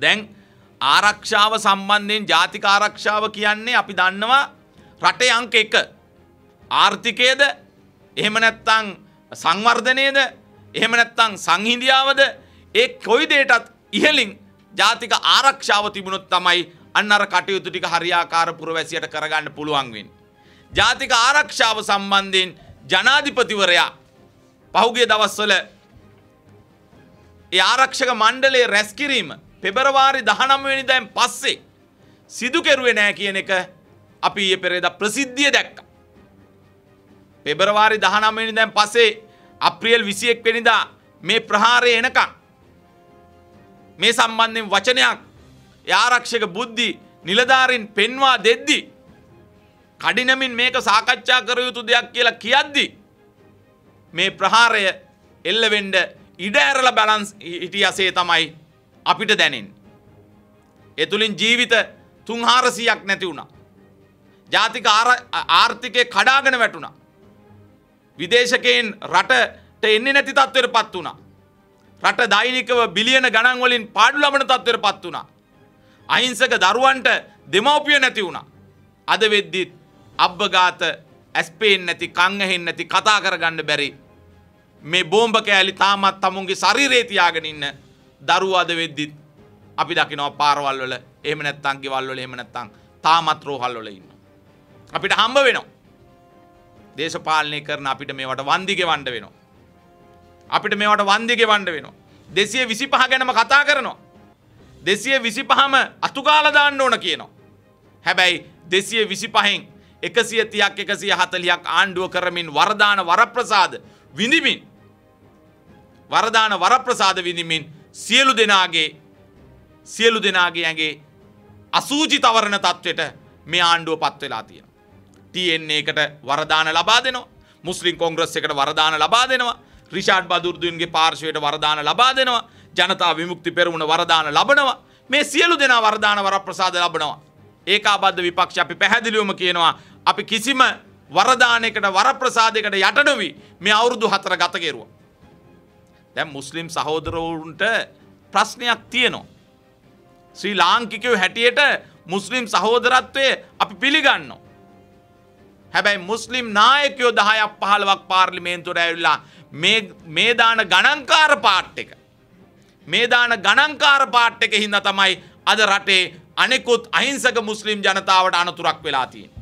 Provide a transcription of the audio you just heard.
දැන් ආරක්ෂාව සම්බන්ධයෙන් ජාතික ආරක්ෂාව කියන්නේ අපි දන්නවා රටේ අංක 1 ආර්ථිකයේද එහෙම නැත්නම් සංවර්ධනයේද එහෙම නැත්නම් සංහිඳියාවද ඒ කොයි දෙයකටත් ඉහළින් ජාතික ආරක්ෂාව තිබුණොත් තමයි අන්න අර කටයුතු ටික හරියාකාර පුරවැසියට කරගන්න පුළුවන් වෙන්නේ. ජාතික ආරක්ෂාව සම්බන්ධයෙන් ජනාධිපතිවරයා පහුගිය දවස්වල ඒ ආරක්ෂක මණ්ඩලයේ රැස් කිරීම පෙබරවාරි 19 වෙනිදාන් පස්සේ සිදු කෙරුවේ නැහැ කියන එක අපි ඊයේ පෙරේදා ප්‍රසිද්ධිය දැක්කා. පෙබරවාරි 19 වෙනිදාන් පස්සේ අප්‍රේල් 21 වෙනිදා මේ ප්‍රහාරය එනකම් මේ සම්බන්ධයෙන් වචනයක් ඒ ආරක්ෂක බුද්ධි නිලධාරීන් පෙන්වා දෙද්දි කඩිනමින් මේක සාකච්ඡා කර යුතු දෙයක් කියලා කියද්දි මේ ප්‍රහාරය එල්ල වෙන්න ඉඩ ඇරලා බැලන්ස් හිටියසේ තමයි අපිට දැනෙන්නේ. ඒ තුලින් ජීවිත 300ක් නැති වුණා. ජාතික ආර්ථිකය කඩාගෙන වැටුණා. විදේශකයන් රටට එන්නේ නැති තත්ත්වයකටපත් වුණා. රට දෛනිකව බිලියන ගණන් වලින් පාඩු ලබන තත්ත්වයකටපත් වුණා. අහිංසක දරුවන්ට දෙමව්පිය නැති වුණා. අද වෙද්දි අබ්බගාත ඇස්පේන් නැති කන් ඇහෙන්නේ නැති කතා කරගන්න බැරි මේ බෝම්බ කෑලි තාමත් තමුන්ගේ ශරීරේ තියාගෙන ඉන්න දරුවෝ අද වෙද්දි අපි දකිනවා පාරවල් වල එහෙම නැත්නම් ගෙවල් වල එහෙම නැත්නම් තාමත් රෝහල් වල ඉන්නවා. අපිට හම්බ වෙනවා. දේශපාලනය කරන අපිට මේවට වන්දි ගෙවන්න වෙනවා. අපිට මේවට වන්දි ගෙවන්න වෙනවා. 225 ගැනම කතා කරනවා. 225ම අතුගාලා දාන්න ඕන කියනවා. හැබැයි 225න් 130ක් 140ක් ආණ්ඩුව කරමින් වරදාන වරප්‍රසාද විඳිමින් සියලු දෙනාගේ ඇඟේ අසූචි තවරණ තත්වෙට මේ ආණ්ඩුව පත් වෙලා තියෙනවා. TNA එකට වරදාන ලබා දෙනවා. මුස්ලිම් කොංග්‍රස් එකට වරදාන ලබා දෙනවා. රිෂාඩ් බදුර්දුන්ගේ පාර්ශවයට වරදාන ලබා දෙනවා. ජනතා විමුක්ති පෙරමුණ වරදාන ලබනවා. මේ සියලු දෙනා වරදාන වරප්‍රසාද ලබනවා. ඒකාබද්ධ විපක්ෂ අපි පැහැදිලිවම කියනවා අපි කිසිම වරදානයකට වරප්‍රසාදයකට යට නොවි මේ අවුරුදු 4 ගත කෙරුවා. දැන් මුස්ලිම් සහෝදරවරුන්ට ප්‍රශ්නයක් තියෙනවා. ශ්‍රී ලාංකිකයෝ හැටියට මුස්ලිම් සහෝදරත්වයේ අපි පිළිගන්නවා. හැබැයි මුස්ලිම් නායකයෝ 10ක් 15ක් පාර්ලිමේන්තුවට ඇවිල්ලා මේ දාන ගණන්කාර පාට් එක හින්දා තමයි අද රටේ අනෙකුත් අහිංසක මුස්ලිම් ජනතාවට අනතුරක් වෙලා තියෙන්නේ.